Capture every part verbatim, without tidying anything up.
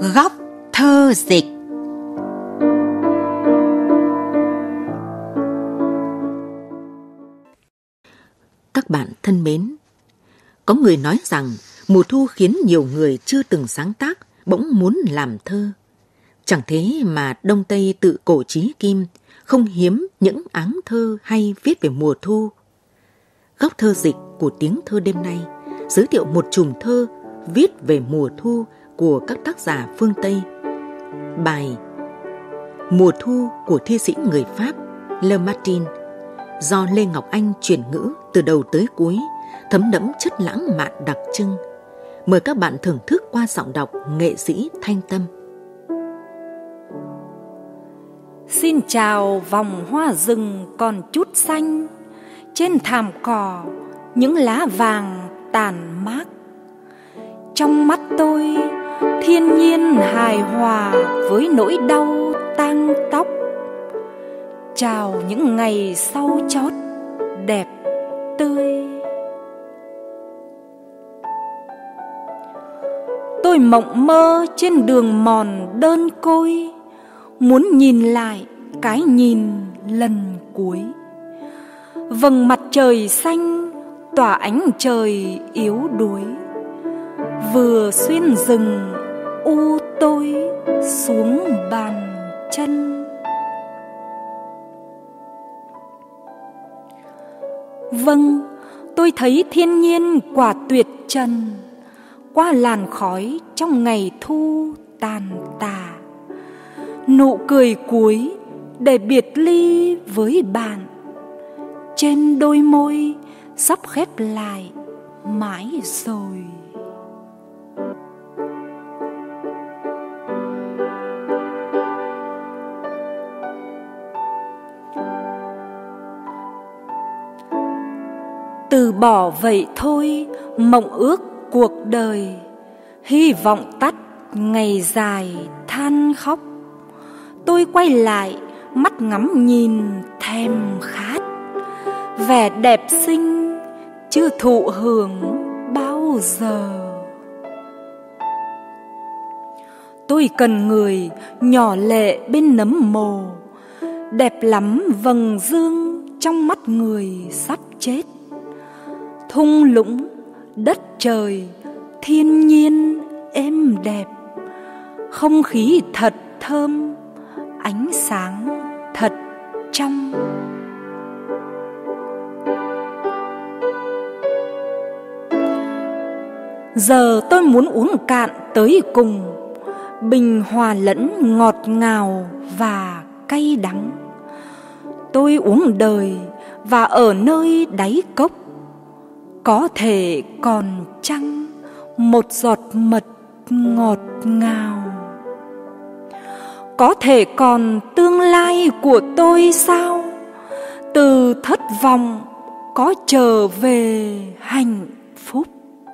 Góc thơ dịch. Các bạn thân mến, có người nói rằng mùa thu khiến nhiều người chưa từng sáng tác bỗng muốn làm thơ. Chẳng thế mà Đông Tây tự cổ chí kim không hiếm những áng thơ hay viết về mùa thu. Góc thơ dịch của Tiếng Thơ đêm nay giới thiệu một chùm thơ viết về mùa thu của các tác giả phương Tây. Bài Mùa thu của thi sĩ người Pháp Lamartine do Lê Ngọc Anh chuyển ngữ từ đầu tới cuối, thấm đẫm chất lãng mạn đặc trưng. Mời các bạn thưởng thức qua giọng đọc nghệ sĩ Thanh Tâm. Xin chào vòng hoa rừng còn chút xanh, trên thảm cỏ những lá vàng tàn mát. Trong mắt tôi thiên nhiên hài hòa với nỗi đau tang tóc. Chào những ngày sau chót đẹp tươi. Tôi mộng mơ trên đường mòn đơn côi, muốn nhìn lại cái nhìn lần cuối. Vầng mặt trời xanh tỏa ánh trời yếu đuối, vừa xuyên rừng u tối xuống bàn chân. Vâng, tôi thấy thiên nhiên quả tuyệt trần, qua làn khói trong ngày thu tàn tà. Nụ cười cuối để biệt ly với bạn, trên đôi môi sắp khép lại mãi rồi. Từ bỏ vậy thôi mộng ước cuộc đời, hy vọng tắt ngày dài than khóc. Tôi quay lại mắt ngắm nhìn thèm khát, vẻ đẹp xinh chưa thụ hưởng bao giờ. Tôi cần người nhỏ lệ bên nấm mồ, đẹp lắm vầng dương trong mắt người sắp chết. Thung lũng, đất trời, thiên nhiên êm đẹp, không khí thật thơm, ánh sáng thật trong. Giờ tôi muốn uống cạn tới cùng, bình hòa lẫn ngọt ngào và cay đắng. Tôi uống đời và ở nơi đáy cốc, có thể còn chăng một giọt mật ngọt ngào. Có thể còn tương lai của tôi sao? Từ thất vọng có trở về hạnh phúc.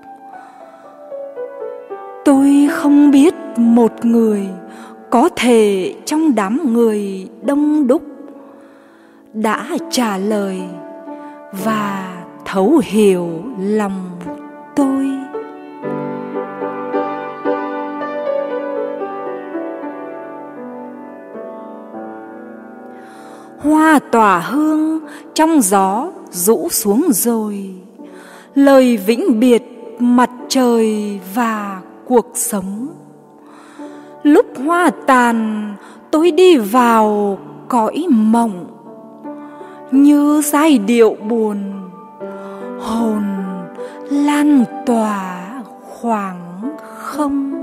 Tôi không biết một người có thể trong đám người đông đúc đã trả lời và thấu hiểu lòng tôi. Hoa tỏa hương trong gió rũ xuống rồi, lời vĩnh biệt mặt trời và cuộc sống. Lúc hoa tàn tôi đi vào cõi mộng, như giai điệu buồn, hồn lan tỏa khoảng không.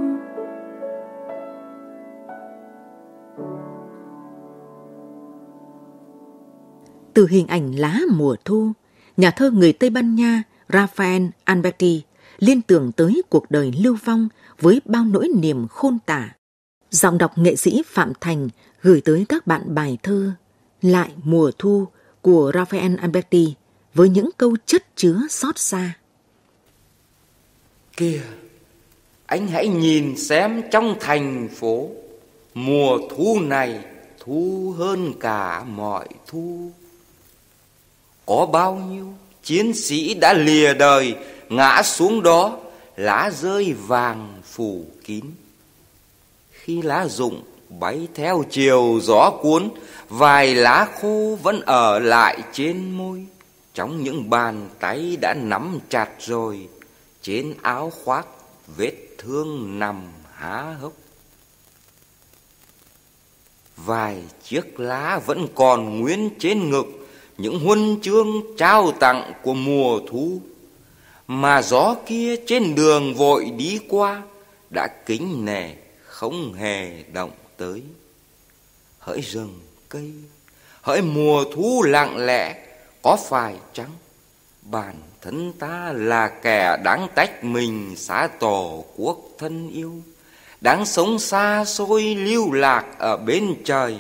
Từ hình ảnh lá mùa thu, nhà thơ người Tây Ban Nha Rafael Alberti liên tưởng tới cuộc đời lưu vong với bao nỗi niềm khôn tả. Giọng đọc nghệ sĩ Phạm Thành gửi tới các bạn bài thơ Lại mùa thu của Rafael Alberti với những câu chất chứa xót xa. Kìa, anh hãy nhìn xem trong thành phố, mùa thu này thu hơn cả mọi thu. Có bao nhiêu chiến sĩ đã lìa đời, ngã xuống đó, lá rơi vàng phủ kín. Khi lá rụng bay theo chiều gió cuốn, vài lá khô vẫn ở lại trên môi. Trong những bàn tay đã nắm chặt rồi, trên áo khoác vết thương nằm há hốc. Vài chiếc lá vẫn còn nguyên trên ngực, những huân chương trao tặng của mùa thu. Mà gió kia trên đường vội đi qua, đã kính nể không hề động tới. Hỡi rừng cây, hỡi mùa thu lặng lẽ, có phải chăng bản thân ta là kẻ đáng tách mình xa tổ quốc thân yêu, đáng sống xa xôi lưu lạc ở bên trời.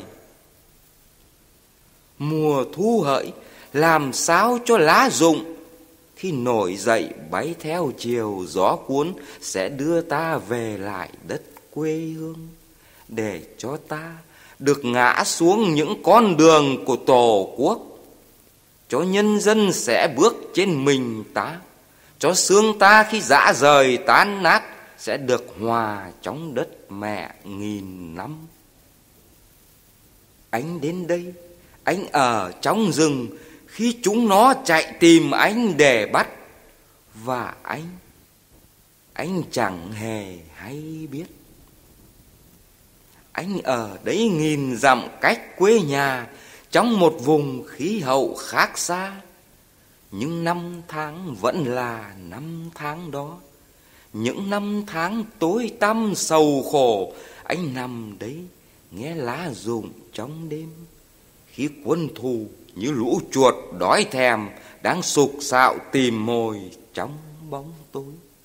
Mùa thu hỡi, làm sao cho lá rụng, khi nổi dậy bay theo chiều gió cuốn, sẽ đưa ta về lại đất quê hương, để cho ta được ngã xuống những con đường của tổ quốc. Cho nhân dân sẽ bước trên mình ta, cho xương ta khi rã rời tan nát, sẽ được hòa trong đất mẹ nghìn năm. Anh đến đây, anh ở trong rừng, khi chúng nó chạy tìm anh để bắt. Và anh, anh chẳng hề hay biết. Anh ở đấy nghìn dặm cách quê nhà, trong một vùng khí hậu khác xa. Nhưng năm tháng vẫn là năm tháng đó, những năm tháng tối tăm sầu khổ. Anh nằm đấy nghe lá rụng trong đêm, khi quân thù như lũ chuột đói thèm đang sục sạo tìm mồi trong bóng tối.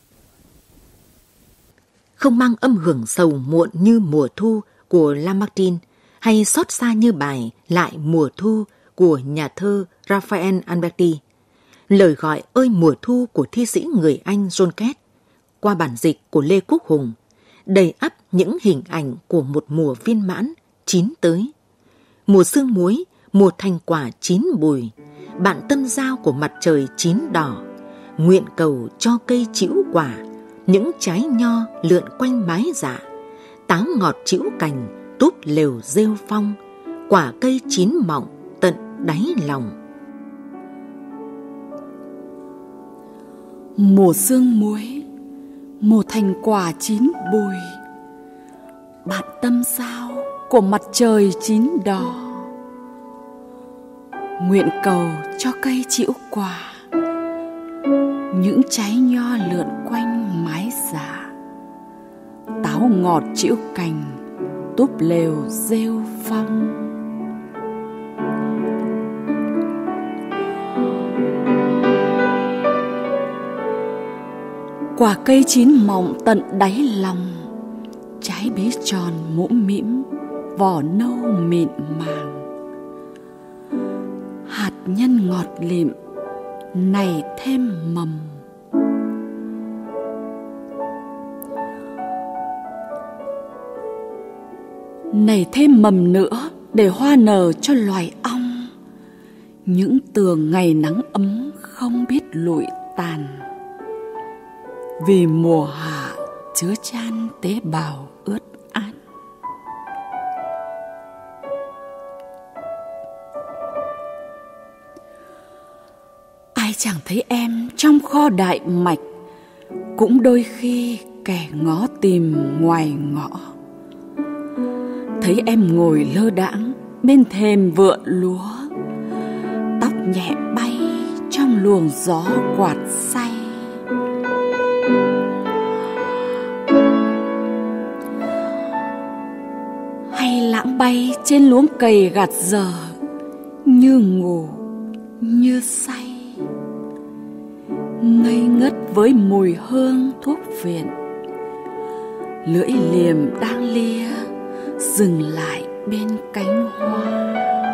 Không mang âm hưởng sầu muộn như Mùa Thu của Lamartine, hay xót xa như bài Lại Mùa Thu của nhà thơ Raphael Alberti, lời gọi ơi mùa thu của thi sĩ người Anh John Keats, qua bản dịch của Lê Quốc Hùng, đầy ắp những hình ảnh của một mùa viên mãn chín tới. Mùa sương muối, mùa thành quả chín bùi, bạn tâm giao của mặt trời chín đỏ, nguyện cầu cho cây trĩu quả, những trái nho lượn quanh mái dạ, táo ngọt trĩu cành, túp lều rêu phong, quả cây chín mọng tận đáy lòng. Mùa sương muối, mùa thành quả chín bùi, bạn tâm sao của mặt trời chín đỏ, nguyện cầu cho cây trĩu quả, những trái nho lượn quanh mái dạ, táo ngọt trĩu cành, túp lều rêu phong. Quả cây chín mọng tận đáy lòng, trái bí tròn mũm mĩm, vỏ nâu mịn màng, hạt nhân ngọt lịm này thêm mầm. Này thêm mầm nữa để hoa nở cho loài ong, những tường ngày nắng ấm không biết lụi tàn, vì mùa hạ chứa chan tế bào ướt át. Ai chẳng thấy em trong kho đại mạch, cũng đôi khi kẻ ngó tìm ngoài ngõ. Thấy em ngồi lơ đãng bên thềm vựa lúa, tóc nhẹ bay trong luồng gió quạt say. Hay lãng bay trên luống cày gặt giờ, như ngủ như say, ngây ngất với mùi hương thuốc viện. Lưỡi liềm đang lia dừng lại bên cánh hoa.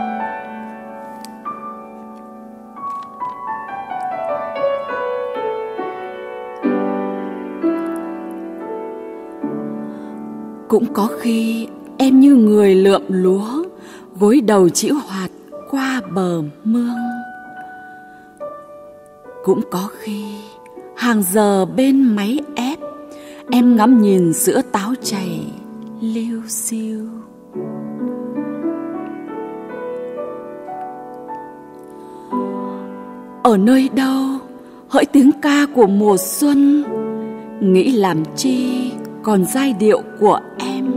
Cũng có khi em như người lượm lúa, gối đầu chĩu hoạt qua bờ mương. Cũng có khi hàng giờ bên máy ép, em ngắm nhìn sữa táo chảy liêu xiêu. Ở nơi đâu hỡi tiếng ca của mùa xuân, nghĩ làm chi còn giai điệu của em.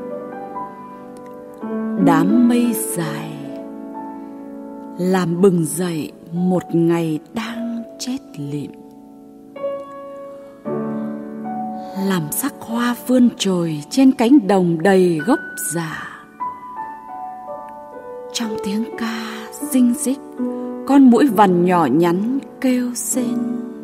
Đám mây dài làm bừng dậy một ngày đang chết lịm, làm sắc hoa vươn trồi trên cánh đồng đầy gốc già. Trong tiếng ca rinh rích, con muỗi vằn nhỏ nhắn kêu rên.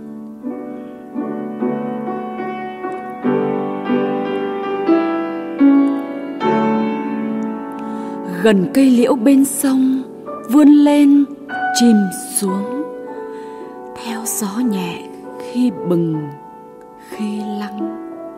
Gần cây liễu bên sông vươn lên chìm xuống, theo gió nhẹ khi bừng khi lắng.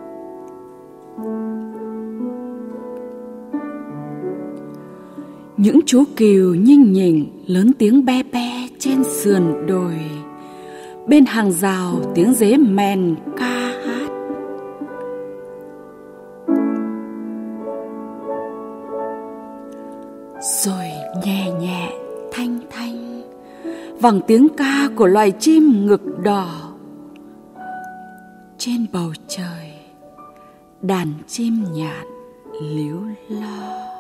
Những chú cừu nhinh nhỉnh lớn tiếng be be trên sườn đồi, bên hàng rào tiếng dế mèn ca hát. Rồi nhẹ nhẹ thanh thanh vẳng tiếng ca của loài chim ngực đỏ. Trên bầu trời đàn chim nhạn líu lo.